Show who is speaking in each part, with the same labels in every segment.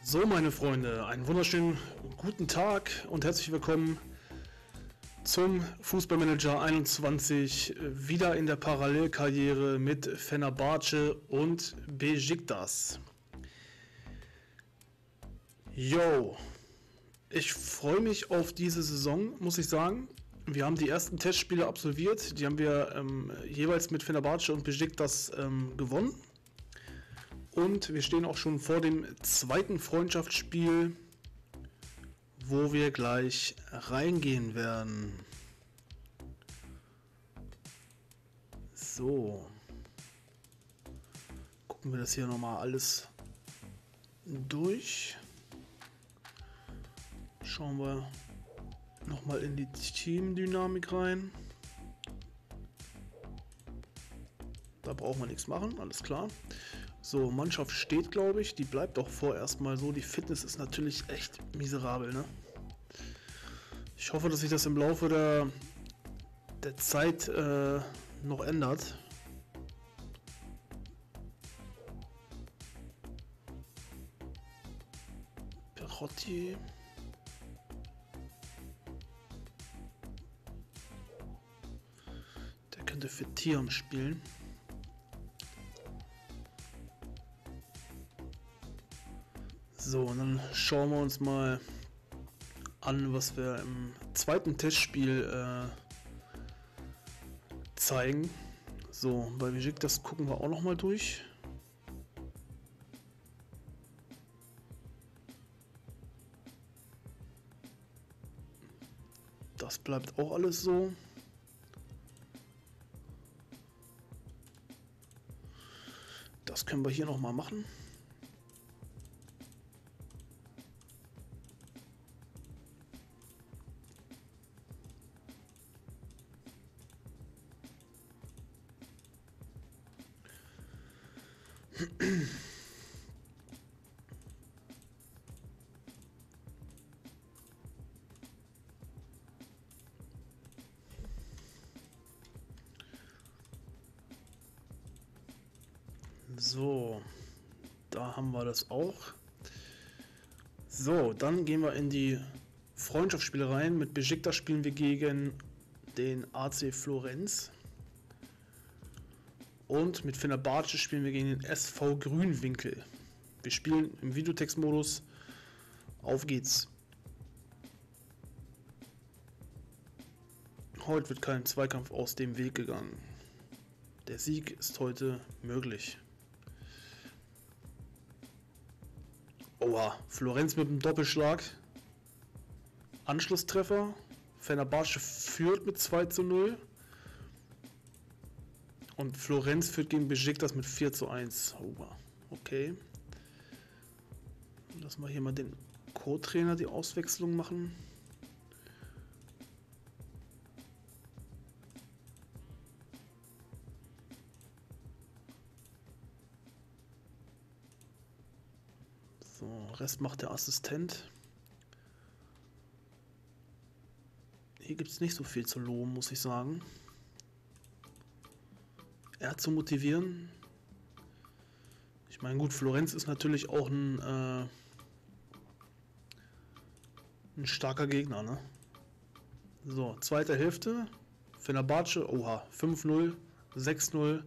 Speaker 1: So, meine Freunde, einen wunderschönen guten Tag und herzlich willkommen zum Fußballmanager 21, wieder in der Parallelkarriere mit Fenerbahce und Beşiktaş. Yo, ich freue mich auf diese Saison, muss ich sagen. Wir haben die ersten Testspiele absolviert, die haben wir jeweils mit Fenerbahce und Beşiktaş gewonnen. Und wir stehen auch schon vor dem zweiten Freundschaftsspiel, wo wir gleich reingehen werden. So. Gucken wir das hier nochmal alles durch. Schauen wir nochmal in die Teamdynamik rein. Da brauchen wir nichts machen, alles klar. So, Mannschaft steht, glaube ich. Die bleibt auch vorerst mal so. Die Fitness ist natürlich echt miserabel, ne? Ich hoffe, dass sich das im Laufe der Zeit noch ändert. Perotti. Der könnte für Tiam spielen. So, und dann schauen wir uns mal an, was wir im zweiten Testspiel zeigen. So, bei Beşiktaş gucken wir auch noch mal durch. Das bleibt auch alles so. Das können wir hier noch mal machen. So, da haben wir das auch. So, dann gehen wir in die Freundschaftsspiele rein. Mit Beşiktaş spielen wir gegen den AC Florenz. Und mit Fenerbahce spielen wir gegen den SV Grünwinkel. Wir spielen im Videotext-Modus. Auf geht's. Heute wird kein Zweikampf aus dem Weg gegangen. Der Sieg ist heute möglich. Oha, Florenz mit einem Doppelschlag. Anschlusstreffer. Fenerbahce führt mit 2:0. Und Florenz führt gegen Beşiktaş mit 4:1. Oha, okay. Lass mal hier mal den Co-Trainer die Auswechslung machen. So, Rest macht der Assistent. Hier gibt es nicht so viel zu loben, muss ich sagen. Er zu motivieren. Ich meine, gut, Florenz ist natürlich auch ein starker Gegner, ne? So, zweite Hälfte. Fenerbahce, oha, 5:0, 6:0.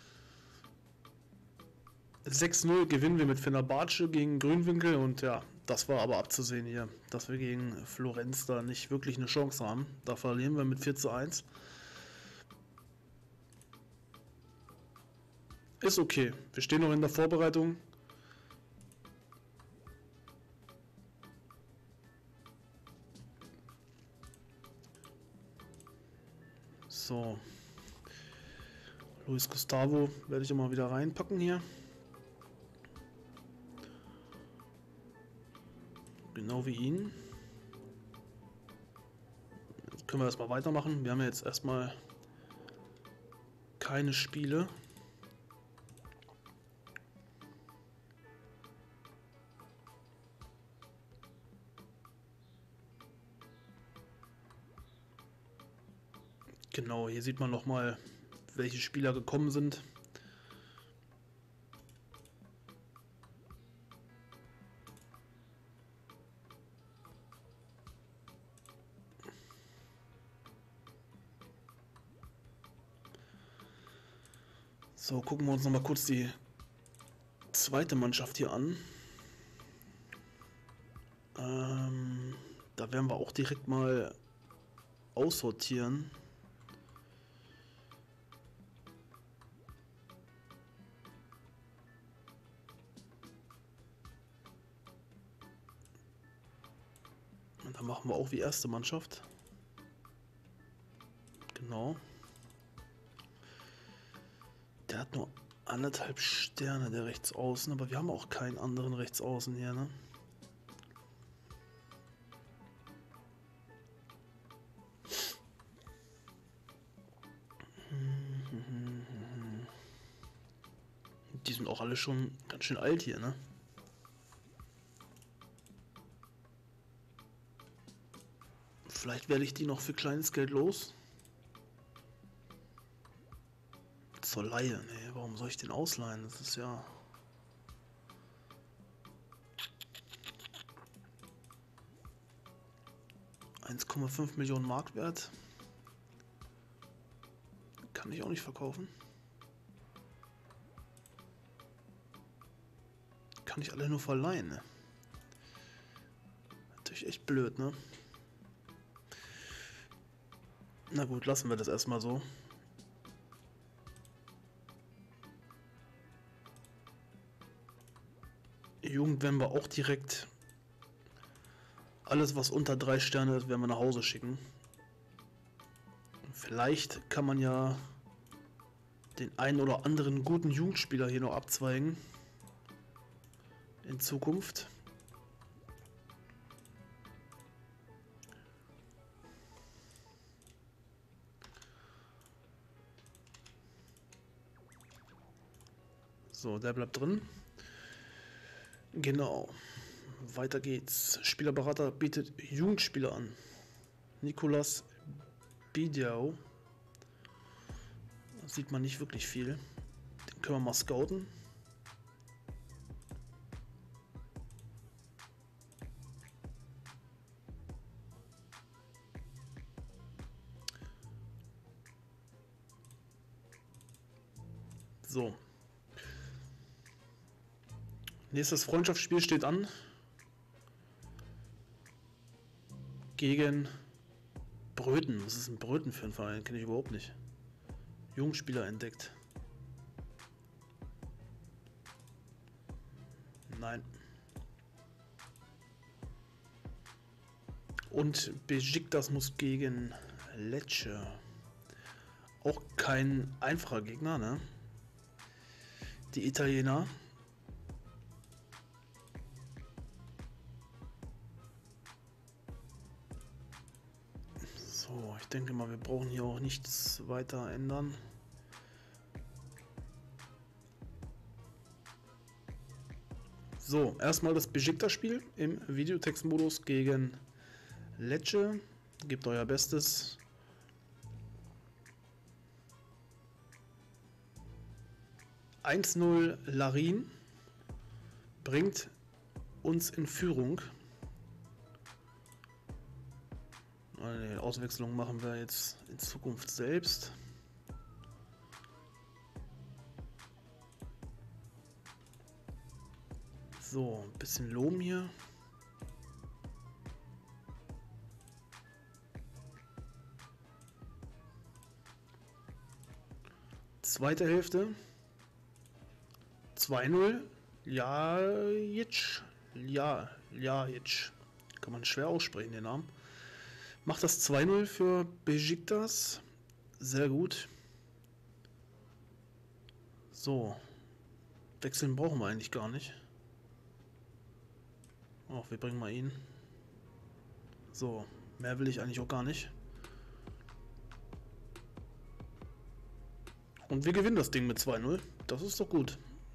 Speaker 1: 6:0 gewinnen wir mit Fenerbahce gegen Grünwinkel und ja, das war aber abzusehen hier, dass wir gegen Florenz da nicht wirklich eine Chance haben. Da verlieren wir mit 4:1. Ist okay, wir stehen noch in der Vorbereitung. So. Luis Gustavo werde ich immer wieder reinpacken hier. Genau wie ihn. Jetzt können wir erstmal weitermachen. Wir haben ja jetzt erstmal keine Spiele. Genau, hier sieht man nochmal, welche Spieler gekommen sind. So, gucken wir uns noch mal kurz die zweite Mannschaft hier an. Da werden wir auch direkt mal aussortieren. Und dann machen wir auch wie erste Mannschaft. Genau. Der hat nur 1,5 Sterne, der Rechtsaußen, aber wir haben auch keinen anderen Rechtsaußen hier, ne? Die sind auch alle schon ganz schön alt hier, ne? Vielleicht werde ich die noch für kleines Geld los. Zur Leihe, ne, warum soll ich den ausleihen? Das ist ja... ...1,5 Millionen Mark wert. Kann ich auch nicht verkaufen. Kann ich alle nur verleihen, ne? Natürlich echt blöd, ne? Na gut, lassen wir das erstmal so. Jugend werden wir auch direkt... Alles, was unter 3 Sterne ist, werden wir nach Hause schicken. Vielleicht kann man ja den einen oder anderen guten Jugendspieler hier noch abzweigen. In Zukunft. So, der bleibt drin. Genau. Weiter geht's. Spielerberater bietet Jugendspieler an. Nicolas Bidiau. Da sieht man nicht wirklich viel. Den können wir mal scouten. So. Nächstes Freundschaftsspiel steht an. Gegen Bröten. Was ist ein Bröten für ein Verein? Kenne ich überhaupt nicht. Jungspieler entdeckt. Nein. Und Besiktas muss gegen Lecce. Auch kein einfacher Gegner, ne? Die Italiener. So, ich denke mal, wir brauchen hier auch nichts weiter ändern. So, erstmal das Besiktas-Spiel im Videotextmodus gegen Lecce. Gebt euer Bestes. (1:0) Larin bringt uns in Führung. Die Auswechslung machen wir jetzt in Zukunft selbst. So, ein bisschen Lohm hier. Zweite Hälfte. 2:0. Ljajic. Ljajic. Kann man schwer aussprechen, den Namen. Macht das 2:0 für Besiktas. Sehr gut. So. Wechseln brauchen wir eigentlich gar nicht. Oh, wir bringen mal ihn. So. Mehr will ich eigentlich auch gar nicht. Und wir gewinnen das Ding mit 2:0. Das ist doch gut.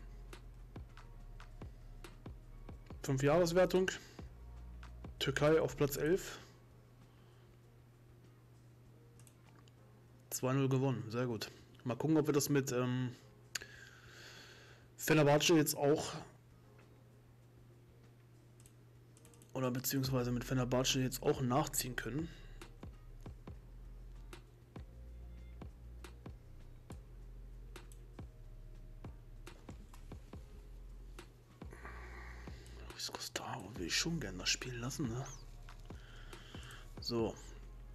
Speaker 1: 5-Jahres-Wertung. Türkei auf Platz 11. 2:0 gewonnen. Sehr gut. Mal gucken, ob wir das mit Fenerbahce jetzt auch oder beziehungsweise mit Fenerbahce jetzt auch nachziehen können. Luis Gustavo will ich schon gerne das spielen lassen, ne? So.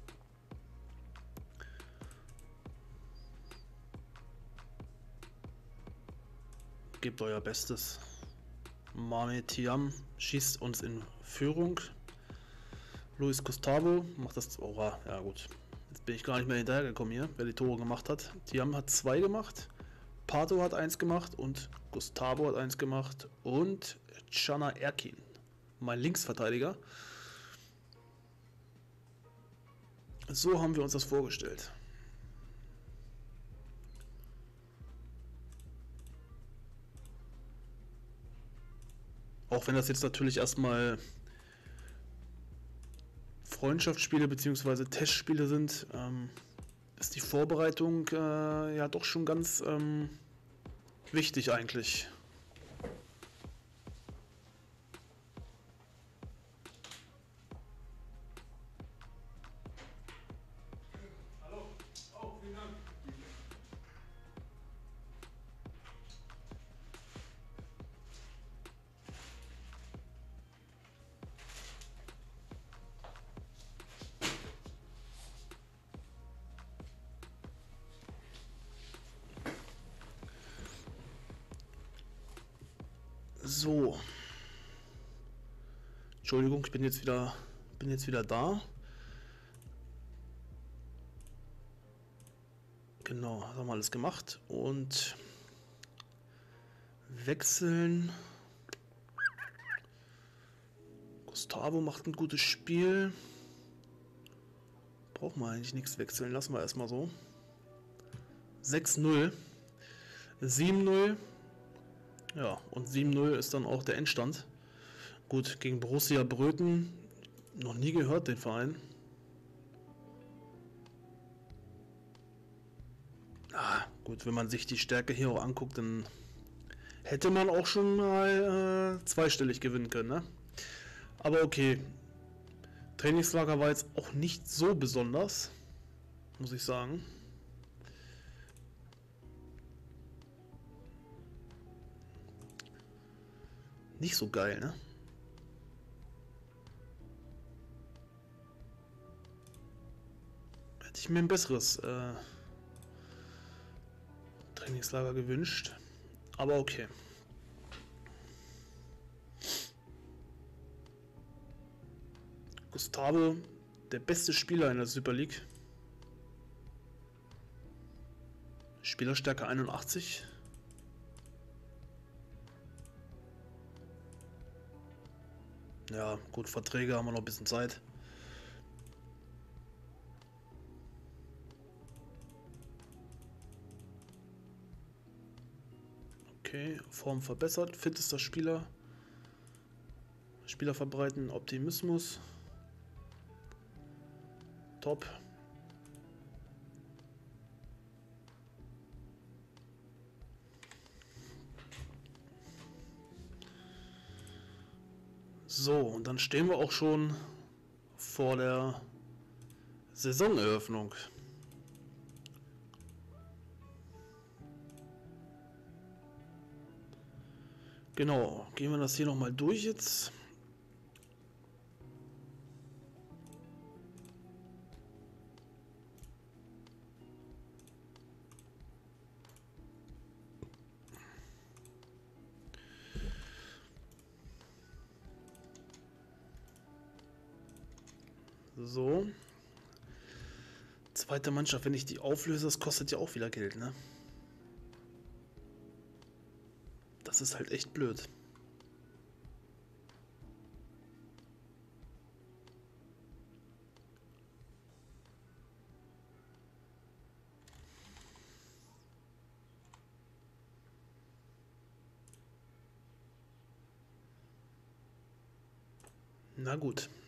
Speaker 1: Gebt euer Bestes. Mame Thiam schießt uns in Führung. Luis Gustavo macht das. Oha, ja gut. Jetzt bin ich gar nicht mehr hinterhergekommen hier, wer die Tore gemacht hat. Thiam hat 2 gemacht. Pato hat 1 gemacht und Gustavo hat 1 gemacht. Und Chana Erkin, mein Linksverteidiger. So haben wir uns das vorgestellt. Auch wenn das jetzt natürlich erstmal Freundschaftsspiele bzw. Testspiele sind, ist die Vorbereitung ja doch schon ganz wichtig eigentlich. So. Entschuldigung, ich bin jetzt wieder da. Genau, das haben wir alles gemacht. Und wechseln. Gustavo macht ein gutes Spiel. Brauchen wir eigentlich nichts wechseln. Lassen wir erstmal so. 6-0. 7-0. Ja, und 7-0 ist dann auch der Endstand. Gut, gegen Borussia Bröten. Noch nie gehört, den Verein. Gut, wenn man sich die Stärke hier auch anguckt, dann hätte man auch schon mal zweistellig gewinnen können, ne? Aber okay. Trainingslager war jetzt auch nicht so besonders, muss ich sagen. Nicht so geil, ne? Hätte ich mir ein besseres Trainingslager gewünscht. Aber okay. Gustavo, der beste Spieler in der Super League. Spielerstärke 81. Ja, gut, Verträge haben wir noch ein bisschen Zeit. Okay, Form verbessert, fittester Spieler. Spieler verbreiten Optimismus. Top. So, und dann stehen wir auch schon vor der Saisoneröffnung. Genau, gehen wir das hier nochmal durch jetzt. So. Zweite Mannschaft, wenn ich die auflöse, das kostet ja auch wieder Geld, ne? Das ist halt echt blöd. Na gut.